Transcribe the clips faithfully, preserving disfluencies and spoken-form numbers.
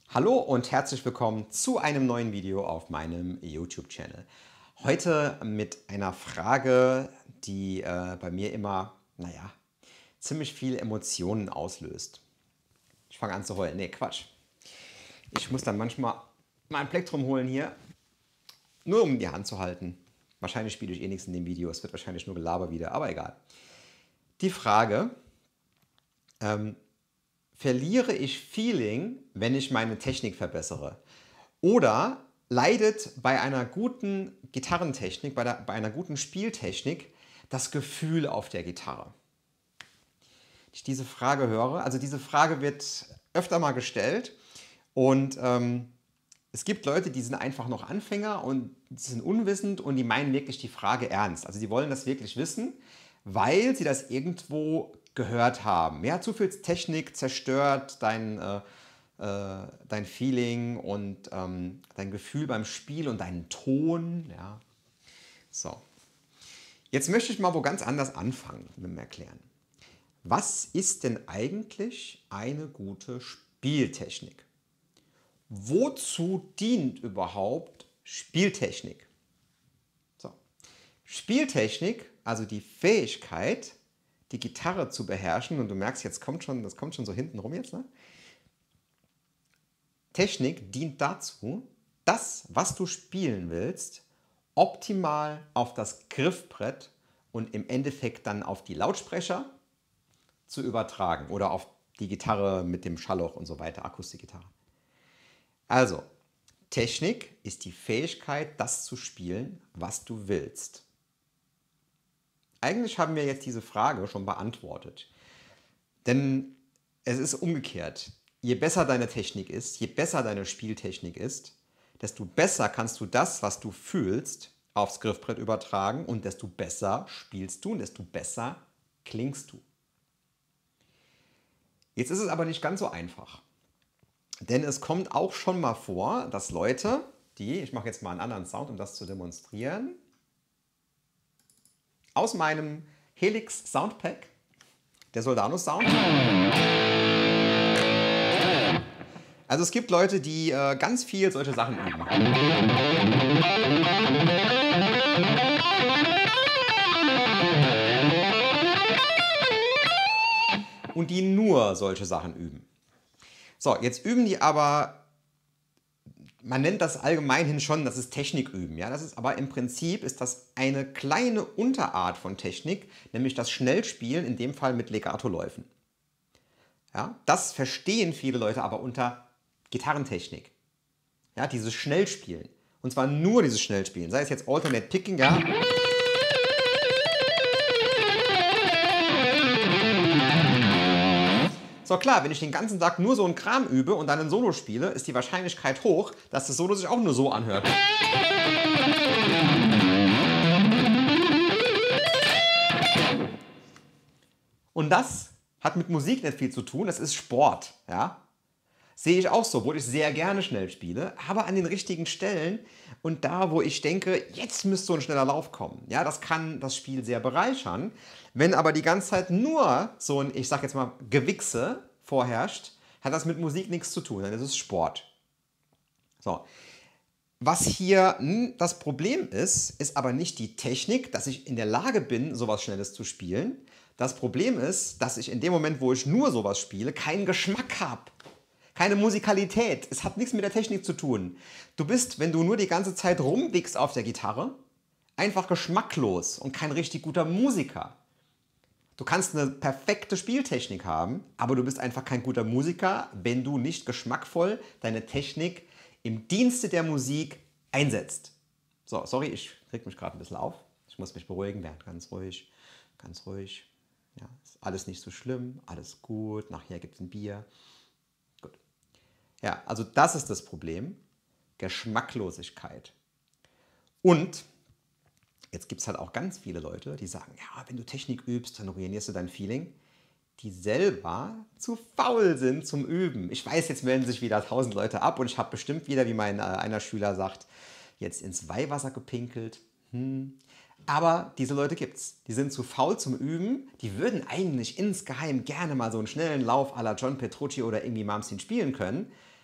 Hallo und herzlich willkommen zu einem neuen Video auf meinem YouTube-Channel. Heute mit einer Frage, die äh, bei mir immer, naja, ziemlich viel Emotionen auslöst. Ich fange an zu heulen. Nee, Quatsch. Ich muss dann manchmal mein Plektrum holen hier, nur um die Hand zu halten. Wahrscheinlich spiele ich eh nichts in dem Video, es wird wahrscheinlich nur Gelaber wieder, aber egal. Die Frage, ähm, verliere ich Feeling, wenn ich meine Technik verbessere? Oder leidet bei einer guten Gitarrentechnik, bei, der, bei einer guten Spieltechnik das Gefühl auf der Gitarre? Wenn ich diese Frage höre, also diese Frage wird öfter mal gestellt und ähm, es gibt Leute, die sind einfach noch Anfänger und die sind unwissend und die meinen wirklich die Frage ernst. Also die wollen das wirklich wissen, weil sie das irgendwo gehört haben. Ja, zu viel Technik zerstört dein, äh, äh, dein Feeling und ähm, dein Gefühl beim Spiel und deinen Ton. Ja. So. Jetzt möchte ich mal wo ganz anders anfangen mit dem Erklären. Was ist denn eigentlich eine gute Spieltechnik? Wozu dient überhaupt Spieltechnik? So. Spieltechnik, also die Fähigkeit, die Gitarre zu beherrschen, und du merkst, jetzt kommt schon, das kommt schon so hinten rum jetzt, ne? Technik dient dazu, das, was du spielen willst, optimal auf das Griffbrett und im Endeffekt dann auf die Lautsprecher zu übertragen oder auf die Gitarre mit dem Schallloch und so weiter, Akustikgitarre. Also, Technik ist die Fähigkeit, das zu spielen, was du willst. Eigentlich haben wir jetzt diese Frage schon beantwortet. Denn es ist umgekehrt. Je besser deine Technik ist, je besser deine Spieltechnik ist, desto besser kannst du das, was du fühlst, aufs Griffbrett übertragen und desto besser spielst du und desto besser klingst du. Jetzt ist es aber nicht ganz so einfach. Denn es kommt auch schon mal vor, dass Leute, die, ich mache jetzt mal einen anderen Sound, um das zu demonstrieren, aus meinem Helix Soundpack, der Soldanus Sound. Also es gibt Leute, die äh, ganz viel solche Sachen üben. Und die nur solche Sachen üben. So, jetzt üben die aber, man nennt das allgemeinhin schon, das ist Techniküben. Ja? Das ist aber im Prinzip ist das eine kleine Unterart von Technik, nämlich das Schnellspielen, in dem Fall mit Legato-Läufen. Ja? Das verstehen viele Leute aber unter Gitarrentechnik. Ja? Dieses Schnellspielen. Und zwar nur dieses Schnellspielen. Sei es jetzt Alternate Picking, ja. So klar, wenn ich den ganzen Tag nur so einen Kram übe und dann ein Solo spiele, ist die Wahrscheinlichkeit hoch, dass das Solo sich auch nur so anhört. Und das hat mit Musik nicht viel zu tun, das ist Sport. Ja? Sehe ich auch so, wo ich sehr gerne schnell spiele, aber an den richtigen Stellen und da, wo ich denke, jetzt müsste so ein schneller Lauf kommen. Ja, das kann das Spiel sehr bereichern. Wenn aber die ganze Zeit nur so ein, ich sag jetzt mal, Gewichse vorherrscht, hat das mit Musik nichts zu tun, dann ist es Sport. So. Was hier das Problem ist, ist aber nicht die Technik, dass ich in der Lage bin, sowas Schnelles zu spielen. Das Problem ist, dass ich in dem Moment, wo ich nur sowas spiele, keinen Geschmack habe. Keine Musikalität. Es hat nichts mit der Technik zu tun. Du bist, wenn du nur die ganze Zeit rumwickst auf der Gitarre, einfach geschmacklos und kein richtig guter Musiker. Du kannst eine perfekte Spieltechnik haben, aber du bist einfach kein guter Musiker, wenn du nicht geschmackvoll deine Technik im Dienste der Musik einsetzt. So, sorry, ich reg mich gerade ein bisschen auf. Ich muss mich beruhigen, Bernd, ganz ruhig, ganz ruhig. Ja, ist alles nicht so schlimm, alles gut, nachher gibt es ein Bier. Gut. Ja, also das ist das Problem, Geschmacklosigkeit. Und jetzt gibt es halt auch ganz viele Leute, die sagen, ja, wenn du Technik übst, dann ruinierst du dein Feeling, die selber zu faul sind zum Üben. Ich weiß, jetzt melden sich wieder tausend Leute ab und ich habe bestimmt wieder, wie mein äh, einer Schüler sagt, jetzt ins Weihwasser gepinkelt. Hm. Aber diese Leute gibt's. Die sind zu faul zum Üben. Die würden eigentlich insgeheim gerne mal so einen schnellen Lauf à la John Petrucci oder irgendwie Malmsteen spielen können.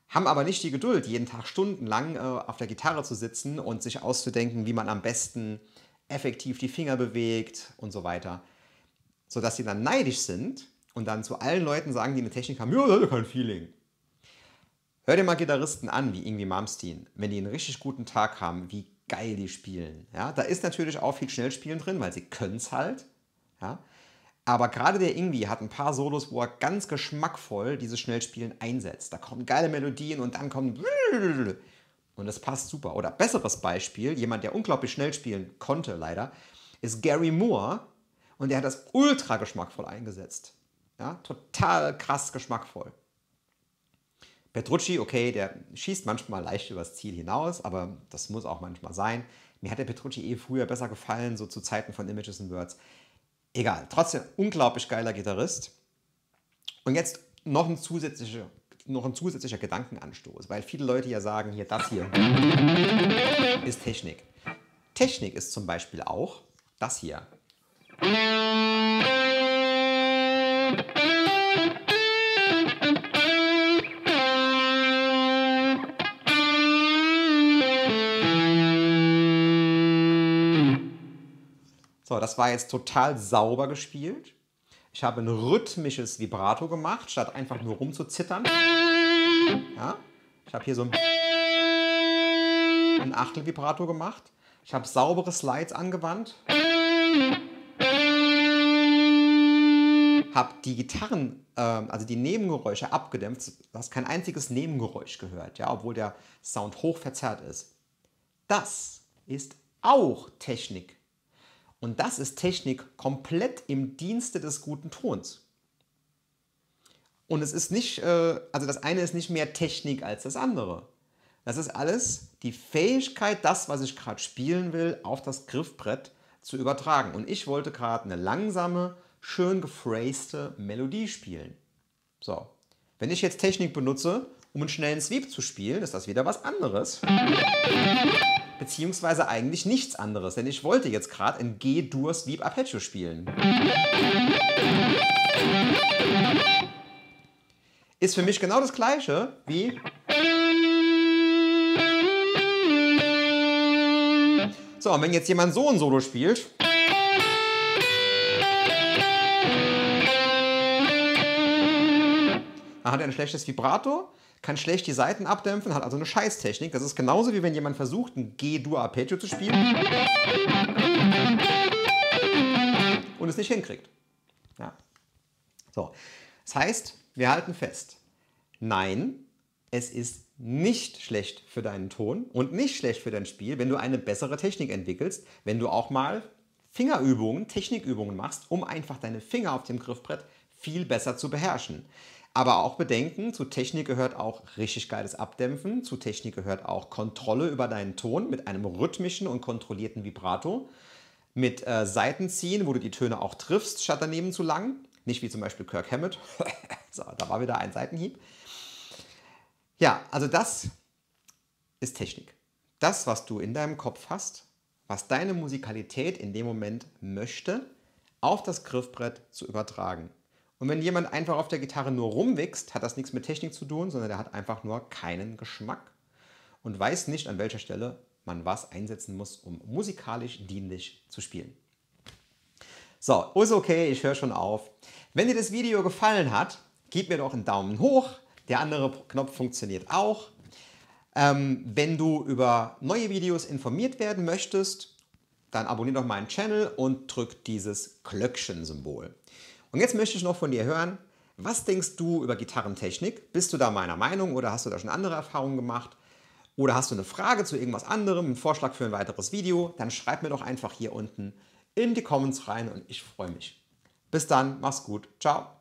haben aber nicht die Geduld, jeden Tag stundenlang äh, auf der Gitarre zu sitzen und sich auszudenken, wie man am besten effektiv die Finger bewegt und so weiter. Sodass sie dann neidisch sind und dann zu allen Leuten sagen, die eine Technik haben, ja, das hat kein Feeling. Hör dir mal Gitarristen an, wie Yngwie Malmsteen, wenn die einen richtig guten Tag haben, wie geil die spielen. Ja, da ist natürlich auch viel Schnellspielen drin, weil sie können es halt. Ja. Aber gerade der Yngwie hat ein paar Solos, wo er ganz geschmackvoll dieses Schnellspielen einsetzt. Da kommen geile Melodien und dann kommt und das passt super. Oder besseres Beispiel, jemand, der unglaublich schnell spielen konnte leider, ist Gary Moore und der hat das ultra geschmackvoll eingesetzt. Ja, total krass geschmackvoll. Petrucci, okay, der schießt manchmal leicht übers Ziel hinaus, aber das muss auch manchmal sein. Mir hat der Petrucci eh früher besser gefallen, so zu Zeiten von Images and Words. Egal, trotzdem unglaublich geiler Gitarrist. Und jetzt noch ein zusätzlicher, noch ein zusätzlicher Gedankenanstoß, weil viele Leute ja sagen, hier, das hier ist Technik. Technik ist zum Beispiel auch das hier. So, das war jetzt total sauber gespielt. Ich habe ein rhythmisches Vibrato gemacht, statt einfach nur rumzuzittern. Ja? Ich habe hier so ein, ein Achtel-Vibrato gemacht. Ich habe saubere Slides angewandt. Habe die Gitarren, äh, also die Nebengeräusche abgedämpft. Du hast kein einziges Nebengeräusch gehört, ja, obwohl der Sound hoch verzerrt ist. Das ist auch Technik. Und das ist Technik komplett im Dienste des guten Tons. Und es ist nicht, äh, also das eine ist nicht mehr Technik als das andere. Das ist alles die Fähigkeit, das, was ich gerade spielen will, auf das Griffbrett zu übertragen. Und ich wollte gerade eine langsame, schön gefräste Melodie spielen. So, wenn ich jetzt Technik benutze, um einen schnellen Sweep zu spielen, ist das wieder was anderes. Beziehungsweise eigentlich nichts anderes, denn ich wollte jetzt gerade ein G-Dur-Sweep Arpeggio spielen. Ist für mich genau das gleiche wie... So, und wenn jetzt jemand so ein Solo spielt... Dann hat er ein schlechtes Vibrato, kann schlecht die Saiten abdämpfen, hat also eine Scheißtechnik. Das ist genauso wie wenn jemand versucht, ein G-Dur Arpeggio zu spielen und es nicht hinkriegt. Ja. So. Das heißt, wir halten fest, nein, es ist nicht schlecht für deinen Ton und nicht schlecht für dein Spiel, wenn du eine bessere Technik entwickelst, wenn du auch mal Fingerübungen, Technikübungen machst, um einfach deine Finger auf dem Griffbrett viel besser zu beherrschen. Aber auch bedenken, zu Technik gehört auch richtig geiles Abdämpfen, zu Technik gehört auch Kontrolle über deinen Ton mit einem rhythmischen und kontrollierten Vibrato, mit äh, Saitenziehen, wo du die Töne auch triffst, statt daneben zu lang. Nicht wie zum Beispiel Kirk Hammett. So, da war wieder ein Seitenhieb. Ja, also das ist Technik. Das, was du in deinem Kopf hast, was deine Musikalität in dem Moment möchte, auf das Griffbrett zu übertragen. Und wenn jemand einfach auf der Gitarre nur rumwichst, hat das nichts mit Technik zu tun, sondern der hat einfach nur keinen Geschmack und weiß nicht, an welcher Stelle man was einsetzen muss, um musikalisch dienlich zu spielen. So, ist okay, ich höre schon auf. Wenn dir das Video gefallen hat, gib mir doch einen Daumen hoch. Der andere Knopf funktioniert auch. Ähm, wenn du über neue Videos informiert werden möchtest, dann abonniere doch meinen Channel und drück dieses Glöckchen-Symbol. Und jetzt möchte ich noch von dir hören, was denkst du über Gitarrentechnik? Bist du da meiner Meinung oder hast du da schon andere Erfahrungen gemacht? Oder hast du eine Frage zu irgendwas anderem, einen Vorschlag für ein weiteres Video? Dann schreib mir doch einfach hier unten in die Comments rein und ich freue mich. Bis dann, mach's gut, ciao.